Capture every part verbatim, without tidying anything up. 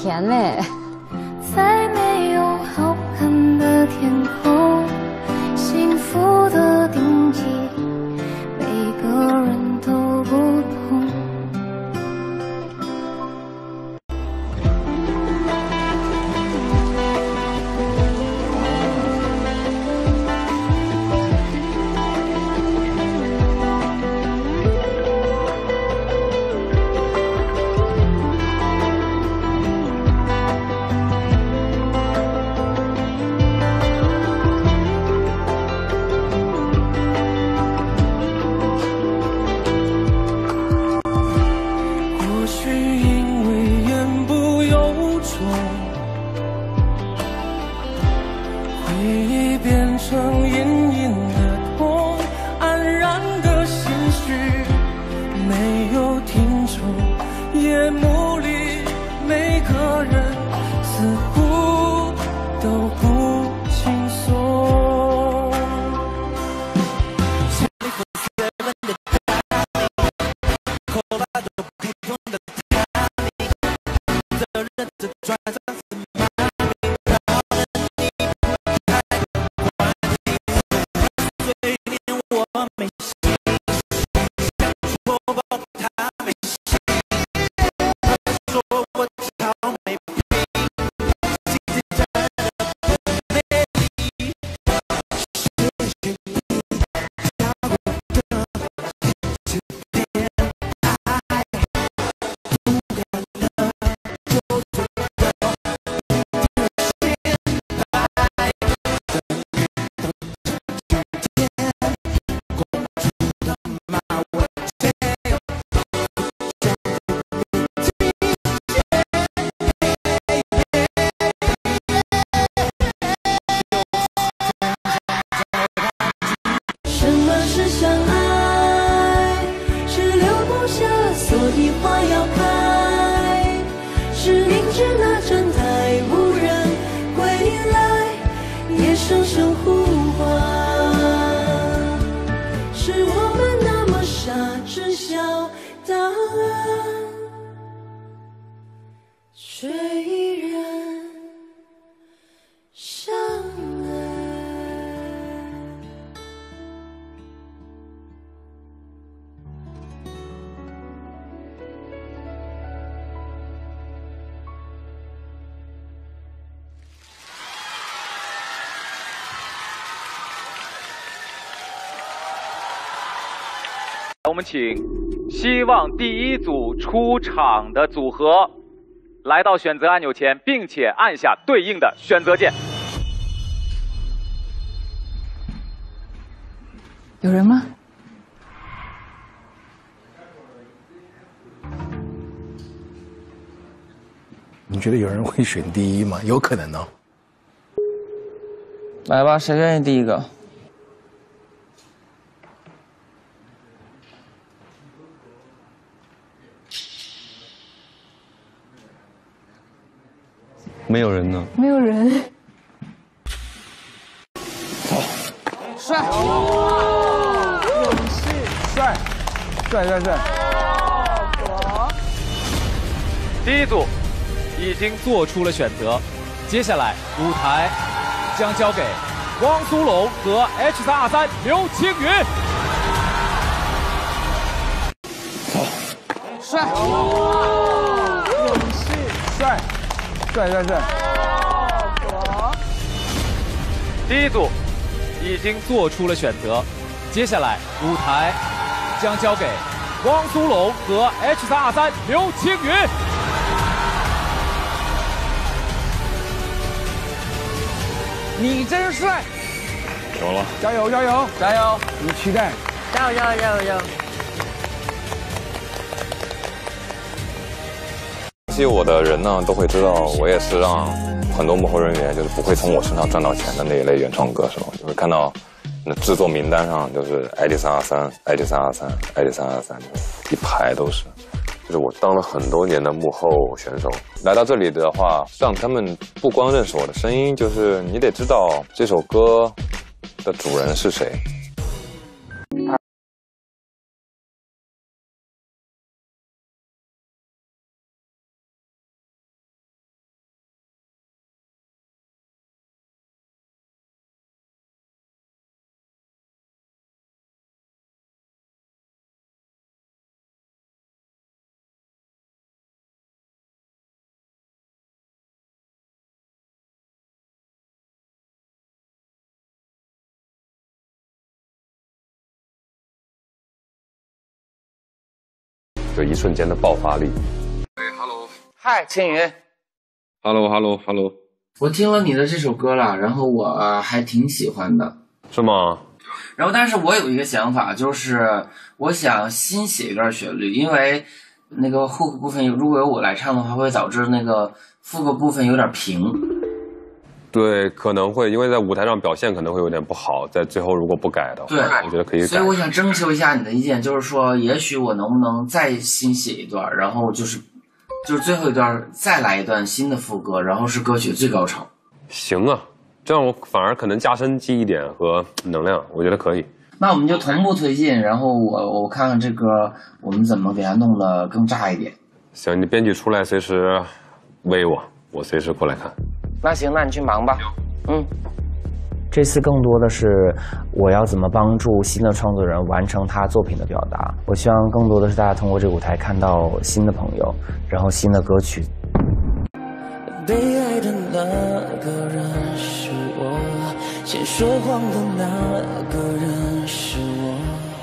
甜嘞。 再没有好看的天空，幸福的定义每个人都不同。 我们请希望第一组出场的组合来到选择按钮前，并且按下对应的选择键。 有人吗？ 你觉得有人会选第一吗？有可能呢。 来吧，谁愿意第一个？ 没有人呢。 没有人。 走。帅。 勇气。帅。帅帅帅。 第一组已经做出了选择，接下来舞台将交给汪苏泷和 H 三 R 三刘青云。 走。帅。 勇气。帅。帅帅帅！ 第一组已经做出了选择，接下来舞台将交给汪苏泷和 H 三 R 三刘青云。 你真帅！ 有了， 加油加油加油！ 你期待！ 加油加油加油加油！ 其实我的人呢都会知道，我也是让很多幕后人员就是不会从我身上赚到钱的那一类原创歌手，就会看到那制作名单上就是 I D 三二三 I D 三二三 I D 三二三，一排都是。就是我当了很多年的幕后选手，来到这里的话，让他们不光认识我的声音，就是你得知道这首歌的主人是谁。 就一瞬间的爆发力。 对 ，Hello， 嗨，青云 ，Hello Hello Hello， 我听了你的这首歌了，然后我、呃、还挺喜欢的， 是吗？ 然后，但是我有一个想法，就是我想新写一段旋律，因为那个 hook 部分如果由我来唱的话，会导致那个副歌部分有点平。 对，可能会，因为在舞台上表现可能会有点不好，在最后如果不改的话， 对， 我觉得可以改。 所以我想征求一下你的意见，就是说，也许我能不能再新写一段，然后就是就是最后一段再来一段新的副歌，然后是歌曲最高潮。 行啊。这样我反而可能加深记忆点和能量，我觉得可以。 那我们就同步推进，然后我我看看这歌我们怎么给它弄得更炸一点。 行，你编剧出来随时微我，我随时过来看。 那行，那你去忙吧。嗯。 这次更多的是我要怎么帮助新的创作人完成他作品的表达。我希望更多的是大家通过这个舞台看到新的朋友，然后新的歌曲。 被爱的那个人是我，先说谎的那个人是我。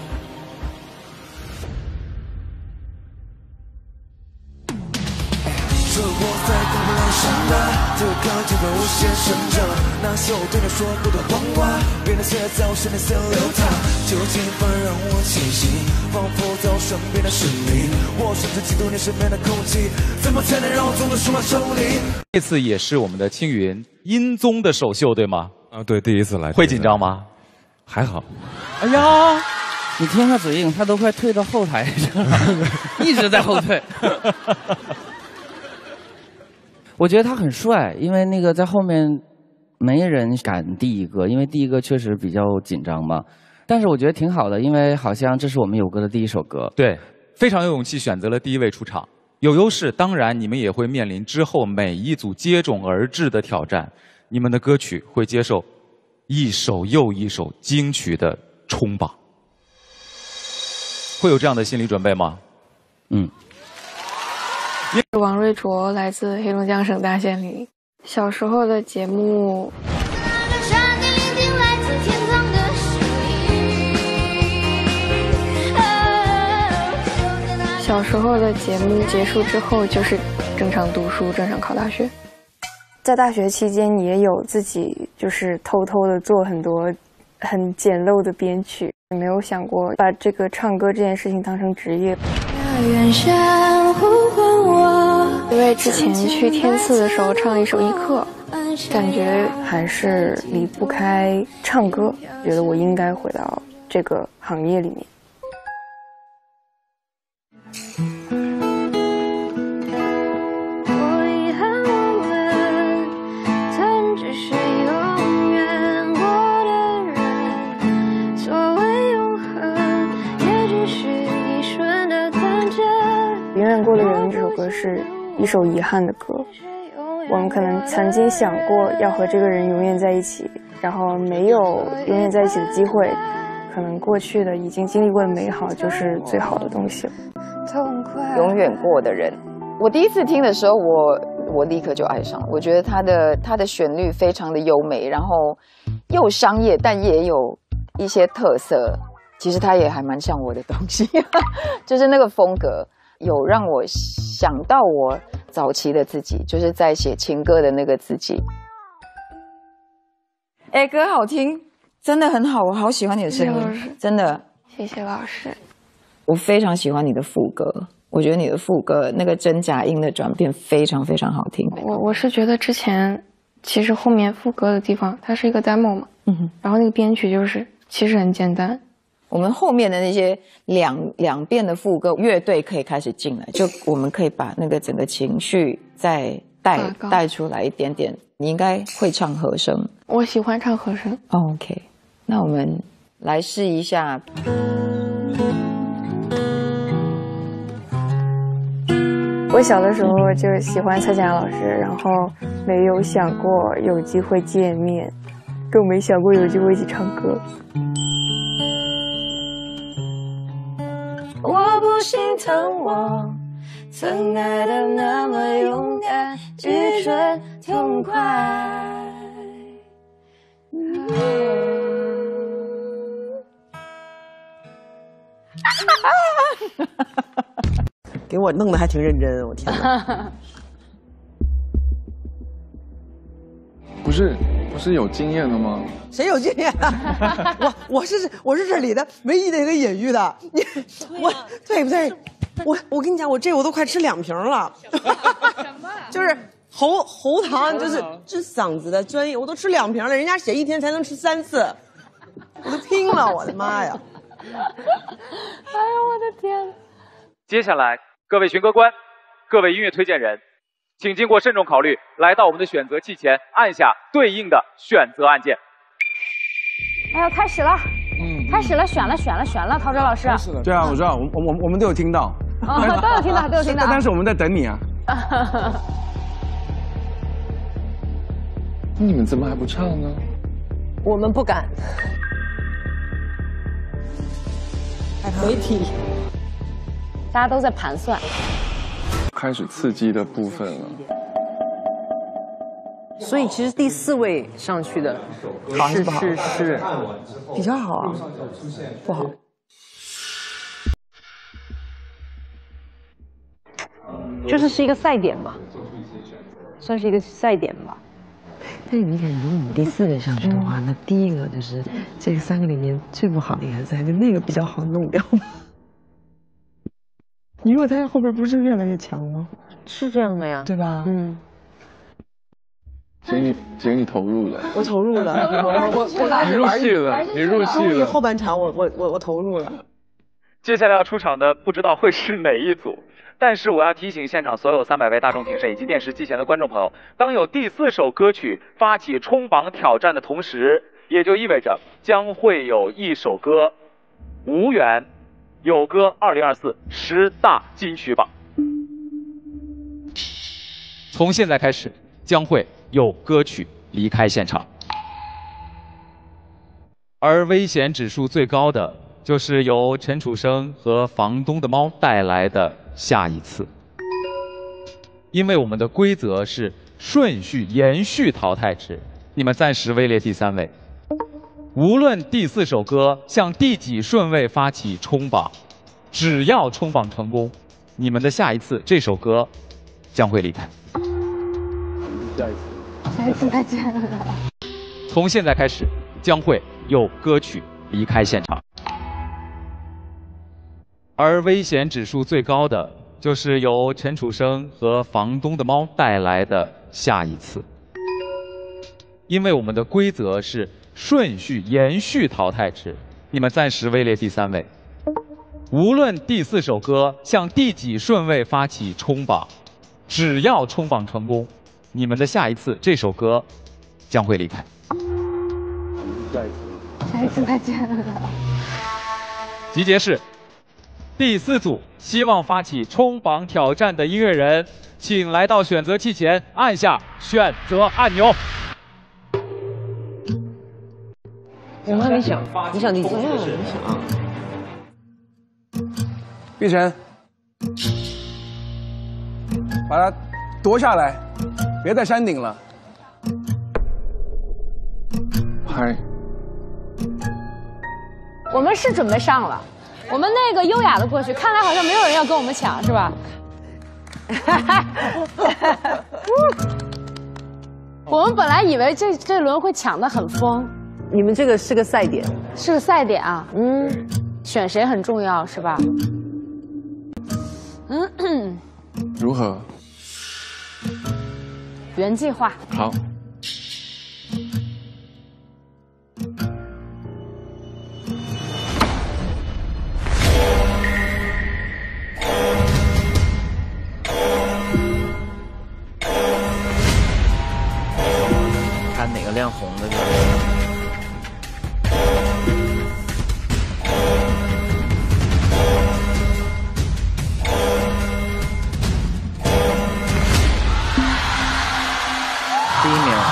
生活在公布栏上的这个就会无限生长，那些我对你说过的谎话，变得现在我身边随流淌，就尽管让我清醒，仿佛在我身边的是你，我甚至嫉妒你身边的空气，怎么才能让我从这数码抽离？ 这次也是我们的青云音综的首秀，对吗？ 啊，对，第一次来， 会紧张吗？ 还好。 哎呀，你听他嘴硬，他都快退到后台上了，一直在后退。我觉得他很帅，因为那个在后面没人敢第一个，因为第一个确实比较紧张嘛。但是我觉得挺好的，因为好像这是我们有歌的第一首歌。 对，非常有勇气选择了第一位出场，有优势。当然，你们也会面临之后每一组接踵而至的挑战，你们的歌曲会接受一首又一首金曲的冲榜，会有这样的心理准备吗？ 嗯。 王瑞卓来自黑龙江省大仙里，小时候的节目。小时候的节目结束之后，就是正常读书、正常考大学。在大学期间，也有自己就是偷偷的做很多很简陋的编曲，没有想过把这个唱歌这件事情当成职业。因为之前去天赐的时候唱了一首《一刻》，感觉还是离不开唱歌，觉得我应该回到这个行业里面。我遗憾我们曾只是永远过的人，所谓永恒也只是一瞬的暂间。永远过的人这首歌是一首遗憾的歌，我们可能曾经想过要和这个人永远在一起，然后没有永远在一起的机会，可能过去的已经经历过的美好就是最好的东西了。 永远过的人，我第一次听的时候，我我立刻就爱上了。我觉得它的它的旋律非常的优美，然后又商业，但也有一些特色。其实它也还蛮像我的东西，就是那个风格。有让我想到我早期的自己，就是在写情歌的那个自己。哎，歌好听，真的很好，我好喜欢你的声音，真的。 谢谢老师。 我非常喜欢你的副歌，我觉得你的副歌那个真假音的转变非常非常好听。 我我是觉得之前其实后面副歌的地方它是一个 demo 嘛，嗯哼，然后那个编曲就是其实很简单。 我们后面的那些两两遍的副歌，乐队可以开始进来，就我们可以把那个整个情绪再带带出来一点点。你应该会唱和声， 我喜欢唱和声。 Oh, OK， 那我们来试一下。 我小的时候就喜欢蔡健雅老师，然后没有想过有机会见面，更没想过有机会一起唱歌。 我不心疼我曾爱的那么勇敢，愚蠢痛快。 给我弄得还挺认真，我天哪！ 不是不是有经验的吗？ 谁有经验啊？我我是我是这里的唯一的一个业余的，你我对不对？我我跟你讲，我这我都快吃两瓶了。什么？就是喉喉糖，就是治嗓子的专业，我都吃两瓶了，人家写一天才能吃三次，我都拼了，我的妈呀！ 哎呦我的天！ 接下来，各位寻歌官，各位音乐推荐人，请经过慎重考虑，来到我们的选择器前，按下对应的选择按键。 哎呦，开始了，嗯，开始了，选了，选了，选了，陶喆老师。 对啊，我知道，我我我们都有听到， 哦，都有听到，都有听到。 但是我们在等你啊。 你们怎么还不唱呢？ 我们不敢。媒体， 大家都在盘算。 开始刺激的部分了。 所以其实第四位上去的是是是比较好啊，不好。 就是是一个赛点吧，算是一个赛点吧。 但是你看，如果你第四个上去的话，那第一个就是这三个里面最不好的一个赛，就那个比较好弄掉。你如果在后边不是越来越强吗？ 是这样的呀， 对吧？ 嗯。 姐你姐你投入了， 我投入了，我我我你入戏了，你入戏了。 后半场我我我我投入了。 接下来要出场的不知道会是哪一组，但是我要提醒现场所有三百位大众评审以及电视机前的观众朋友，当有第四首歌曲发起冲榜挑战的同时，也就意味着将会有一首歌无缘有歌二零二四十大金曲榜。从现在开始，将会有歌曲离开现场，而危险指数最高的就是由陈楚生和房东的猫带来的下一次。因为我们的规则是顺序延续淘汰制，你们暂时位列第三位。无论第四首歌向第几顺位发起冲榜，只要冲榜成功，你们的下一次这首歌将会离开。 下一次。 下一次再见。 从现在开始，将会有歌曲离开现场，而危险指数最高的就是由陈楚生和房东的猫带来的下一次。因为我们的规则是顺序延续淘汰制，你们暂时位列第三位。无论第四首歌向第几顺位发起冲榜，只要冲榜成功，你们的下一次这首歌将会离开。 下一次。 下一次再见。 集结是第四组希望发起冲榜挑战的音乐人，请来到选择器前，按下选择按钮。 我们还没想，你想第几？ 我没想。 碧晨，把它夺下来，别在山顶了。 拍。 我们是准备上了，我们那个优雅的过去，看来好像没有人要跟我们抢，是吧？我们本来以为这这轮会抢得很疯。 你们这个是个赛点， 是个赛点啊，嗯，选谁很重要是吧？嗯， 如何？ 原计划。 好。 看哪个亮红的就。第一名。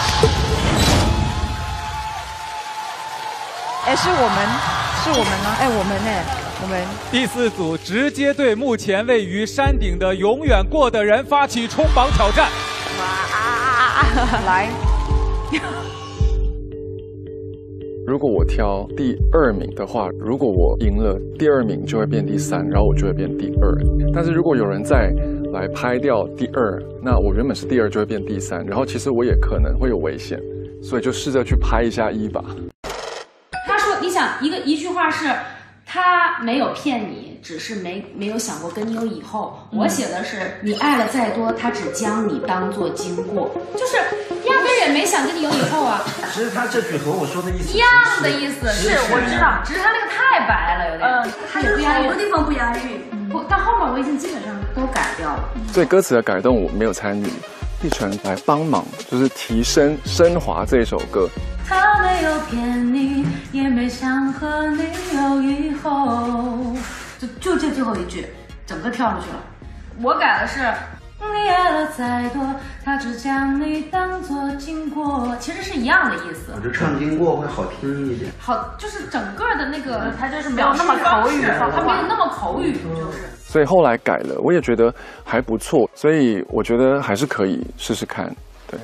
哎，是我们，是我们吗？哎，我们呢？我们第四组直接对目前位于山顶的永远过的人发起冲榜挑战。 哇！来。 如果我挑第二名的话，如果我赢了，第二名就会变第三，然后我就会变第二。但是如果有人再来拍掉第二，那我原本是第二就会变第三，然后其实我也可能会有危险，所以就试着去拍一下一吧。 他说：“你想一个一句话是，他没有骗你，只是没没有想过跟你有以后。嗯、我写的是，你爱了再多，他只将你当做经过，就是压根也没想跟你有以后啊。” 其实他这句和我说的意思一样的意思，是我知道，只是他那个太白了，有点。嗯， 他有好多地方不押韵。 不，到后面我已经基本上都改掉了。 所以歌词的改动我没有参与，碧晨来帮忙，就是提升升华这一首歌。 他没有骗你，也没想和你有以后，就就这最后一句，整个跳出去了。我改的是，你爱了再多，他只将你当作经过，其实是一样的意思。 我这唱经过会好听一点。 好，就是整个的那个， 他就是没有那么口语化， 他没有那么口语，就是。 所以后来改了，我也觉得还不错，所以我觉得还是可以试试看，对。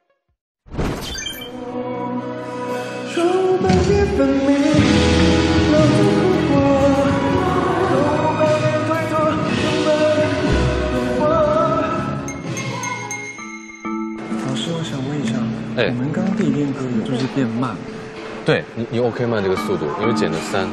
半夜分明，老痛苦过，有半点推脱，有老师，我想问一下， 哎， 我们刚刚第一遍歌有就是变慢， 对你你 OK 吗？这个速度，因为减了三，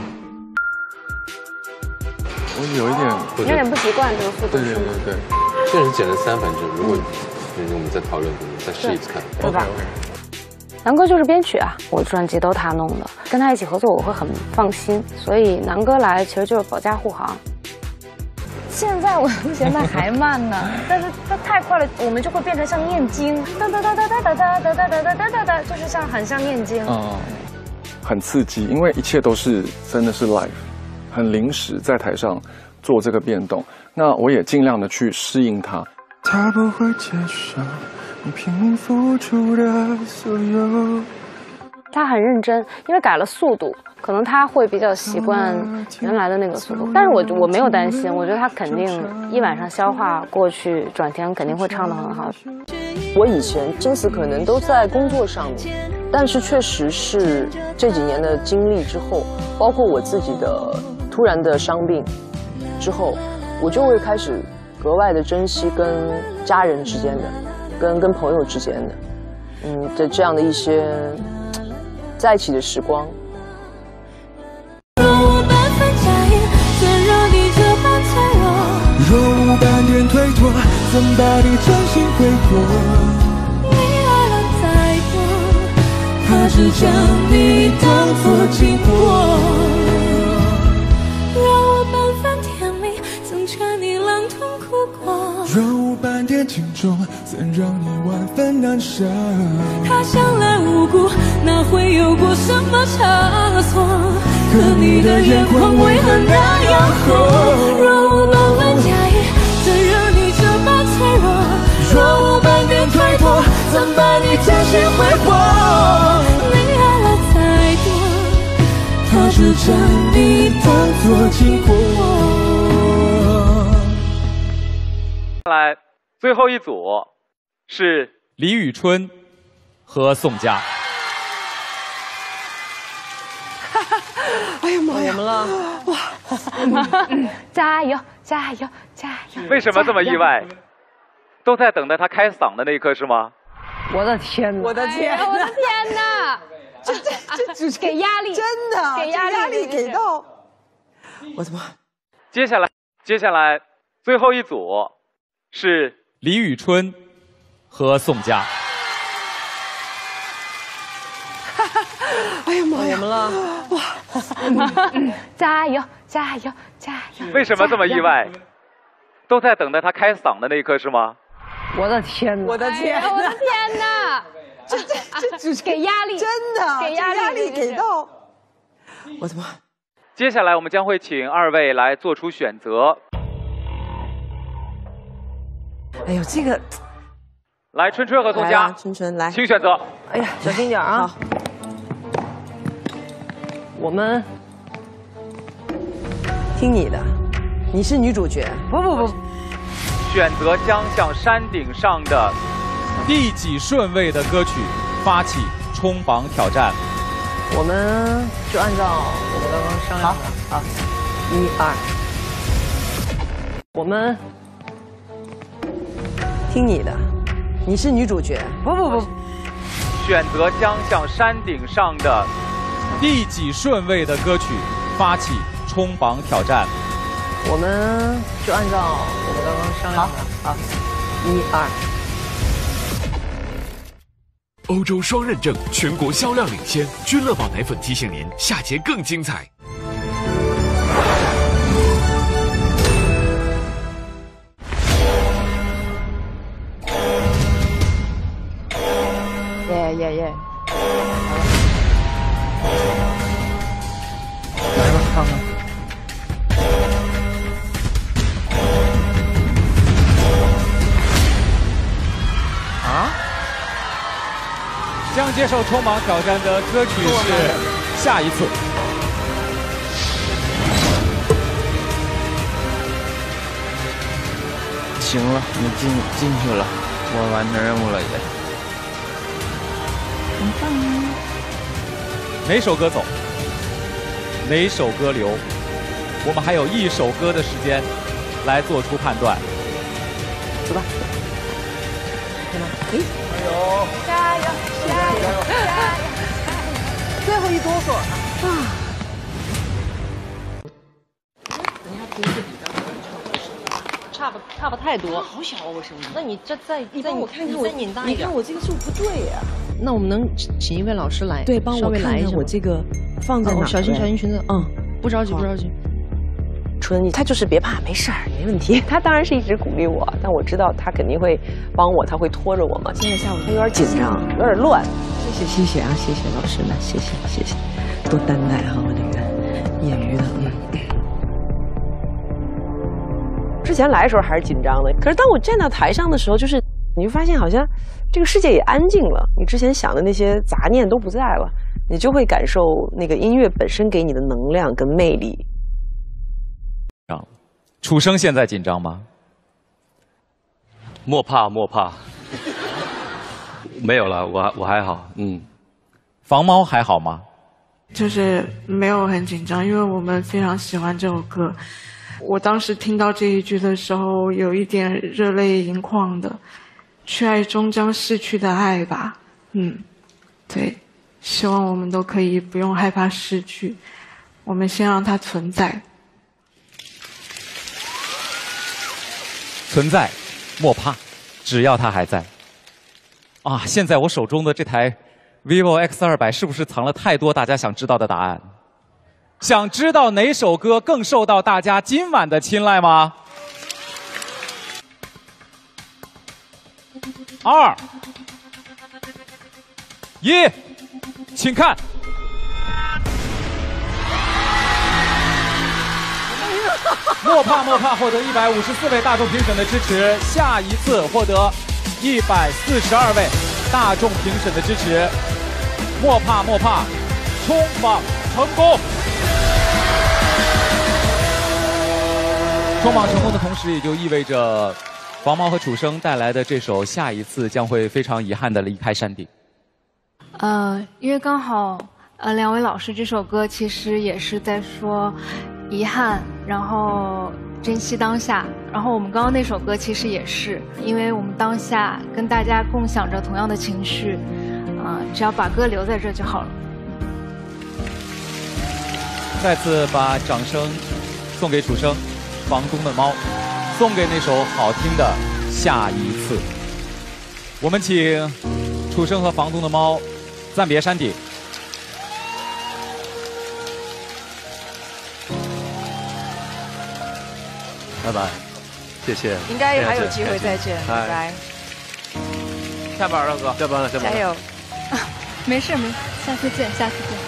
我有一点有点不习惯这个速度， 对对对对，虽然是减了三，反正如果我们再讨论，我们再试一次看， 对吧？南哥就是编曲啊，我专辑都他弄的，跟他一起合作我会很放心，所以南哥来其实就是保驾护航。 现在我都嫌他还慢呢，但是他太快了，我们就会变成像念经，哒哒哒哒哒哒哒哒哒哒哒哒哒，就是像很像念经。 哦，很刺激，因为一切都是真的是 live， 很临时在台上做这个变动，那我也尽量的去适应它。 他不会接受你拼命付出的所有。 他很认真，因为改了速度，可能他会比较习惯原来的那个速度。但是我我没有担心，我觉得他肯定一晚上消化过去，转天肯定会唱得很好。 我以前心思可能都在工作上面，但是确实是这几年的经历之后，包括我自己的突然的伤病之后，我就会开始格外的珍惜跟家人之间的。跟跟朋友之间的，嗯的这样的一些在一起的时光。 若无半分假意，怎让你这般脆弱？若无半点推脱，怎把你真心挥霍？你爱了再多，他只将你当作经过。若无半分甜蜜，怎劝你狼痛苦过？若无半点情重，怎让你万分难舍？他向来无辜，哪会有过什么差错？可你的眼眶为何那样红？若无半分假意，怎让你这般脆弱？若无半点推脱，怎把你真心挥霍？你爱了再多，他只将你当作经过。 来，最后一组是李宇春和宋佳。 哎呀妈呀！ 怎么了？ 哇！加油，加油，加油！ 为什么这么意外？都在等待他开嗓的那一刻是吗？ 我的天哪！ 我的天哪！ 我的天哪！ 这这这这给压力， 真的给压力， 压力给到。我的妈！ 接下来，接下来最后一组是李宇春和宋佳。 哎呀妈呀！ 怎么了？ 哇！ 加油，加油，加油！ 为什么这么意外？都在等待他开嗓的那一刻是吗？ 我的天哪！ 我的天哪！ 我的天哪！ 这这这只是给压力， 真的给压力， 压力给到。我的妈！ 接下来我们将会请二位来做出选择。 哎呦，这个， 来，春春和宋佳， 春春来， 请选择。 哎呀，小心点啊！ 好， 我们听你的，你是女主角。 不不不， 选择将向山顶上的第几顺位的歌曲发起冲榜挑战？ 我们就按照我们刚刚商量的，好，好，一二，我们听你的，你是女主角。不不不， 选择将向山顶上的第几顺位的歌曲发起冲榜挑战。 我们就按照我们刚刚商量的，好，一二。 欧洲双认证，全国销量领先。君乐宝奶粉提醒您，下节更精彩。 耶耶耶！ 来吧，看看。 啊？将接受冲榜挑战的歌曲是《下一次》。 行了，你进进去了，我完成任务了也。 很棒啊！ 哪首歌走？哪首歌留？我们还有一首歌的时间来做出判断。 走吧。哎， 加油！加油！加油！加油！ 最后一哆嗦啊！ 人家鼻子比较差不差不太多，好小哦，我声音。那你这再你再帮我看看我， 再拧大一点。 你看我这个是不是不对呀？ 那我们能请一位老师来， 对，帮我看看我这个放在哪？ 小心小心裙子，嗯，不着急不着急。 春，他就是别怕，没事儿，没问题。他当然是一直鼓励我，但我知道他肯定会帮我，他会拖着我嘛。今天下午他有点紧张，有点乱。 谢谢谢谢啊，谢谢老师们，谢谢谢谢，多担待哈我这个业余的，嗯。 之前来的时候还是紧张的，可是当我站到台上的时候，就是你就发现好像这个世界也安静了，你之前想的那些杂念都不在了，你就会感受那个音乐本身给你的能量跟魅力。 楚生现在紧张吗？ 莫怕莫怕，没有了，我我还好，嗯。 房猫还好吗？ 就是没有很紧张，因为我们非常喜欢这首歌。我当时听到这一句的时候，有一点热泪盈眶的。去爱终将逝去的爱吧，嗯，对，希望我们都可以不用害怕失去，我们先让它存在。 存在，莫怕，只要它还在。啊，现在我手中的这台 vivo X 二百是不是藏了太多大家想知道的答案？想知道哪首歌更受到大家今晚的青睐吗？二、一，请看。莫怕莫怕获得一百五十四位大众评审的支持，下一次获得一百四十二位大众评审的支持。莫怕莫怕，冲榜成功！冲榜成功的同时，也就意味着黄毛和楚生带来的这首《下一次》将会非常遗憾的离开山顶。 呃，因为刚好呃两位老师这首歌其实也是在说遗憾，然后珍惜当下。然后我们刚刚那首歌其实也是，因为我们当下跟大家共享着同样的情绪，啊、呃，只要把歌留在这就好了。 再次把掌声送给楚生，房东的猫，送给那首好听的《下一次》。我们请楚生和房东的猫暂别山顶。 拜拜，谢谢。 应该还有机会再见，拜拜。 下班了，哥。下班了，下班了。 加油！ 没事没事，下次见，下次见。